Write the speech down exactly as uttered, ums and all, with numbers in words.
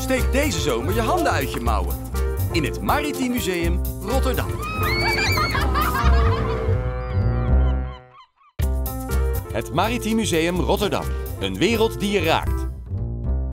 Steek deze zomer je handen uit je mouwen. In het Maritiem Museum Rotterdam. Het Maritiem Museum Rotterdam. Een wereld die je raakt.